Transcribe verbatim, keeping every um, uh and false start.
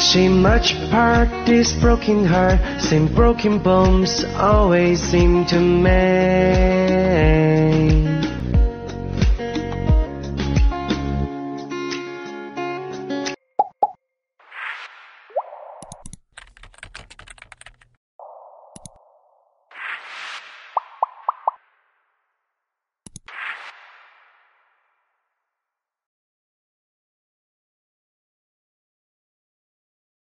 She much part this broken heart, same broken bones always seem to mend.